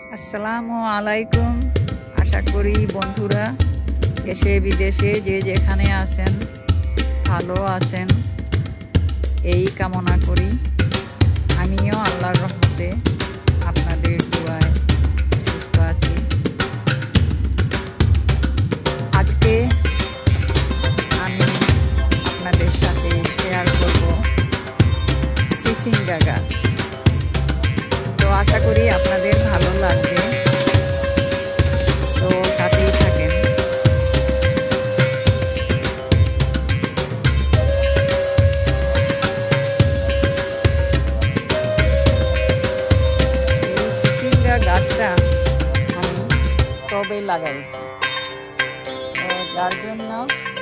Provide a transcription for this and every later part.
আসসালামু আলাইকুম। আশা করি বন্ধুরা দেশে বিদেশে যে যেখানে আছেন ভালো আছেন, এই কামনা করি। আমিও আল্লাহর রহমতে আপনাদের দোয়ায় সুস্থ আছি। আজকে আমি আপনাদের সাথে শেয়ার করব চিচিঙ্গা গাছ। তো আশা করি আপনাদের ভালো লাগবে, তো সাথেই থাকেন। এই চিচিঙ্গা গাছটা আমি টবে লাগাইছি, তো যার জন্য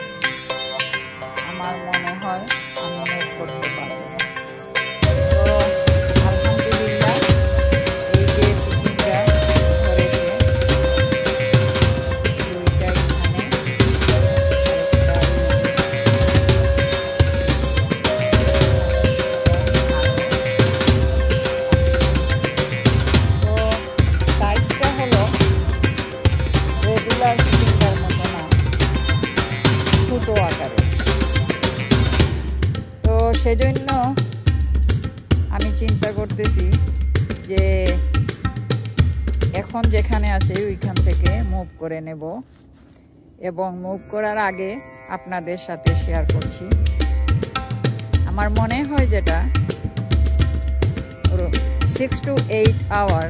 আমার মনে হয় আমি মুভ করতে পারবো। তো আলহামদুলিল্লাহ, এই যে চিচিঙ্গা ধরেছে, দুইটা তো সাইজটা হলো রেগুলার চিচিঙ্গার মতো না, ছোট আকারে। তো সেজন্য আমি চিন্তা করতেছি যে এখন যেখানে আছে ওইখান থেকে মুভ করে নেব, এবং মুভ করার আগে আপনাদের সাথে শেয়ার করছি। আমার মনে হয় যেটা 6 to 8 আওয়ার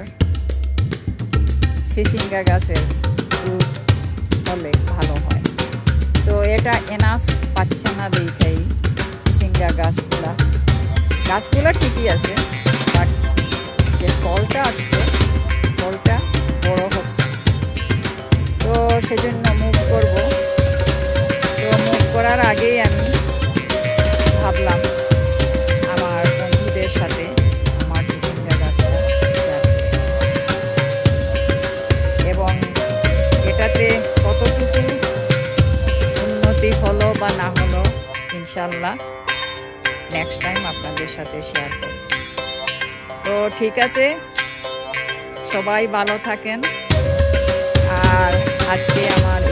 চিচিঙ্গা গাছের রুট হলে ভালো হয়। তো এটা এনাফ পাচ্ছে না দেখাই চিচিঙ্গা গাছগুলো ঠিকই আছে, বাট যে ফলটা আসছে ফলটা বড় হচ্ছে। তো সেজন্য মুভ করব। তো মুভ করার আগেই আমি ভাবলাম আমার বন্ধুদের সাথে আমার চিচিঙ্গা গাছটা শেয়ার করি, এবং এটাতে কতটুকু উন্নতি হলো বা না হলো ইনশাল্লাহ নেক্সট টাইম আপনাদের সাথে শেয়ার করব। তো ঠিক আছে, সবাই ভালো থাকেন। আর আজকে আমার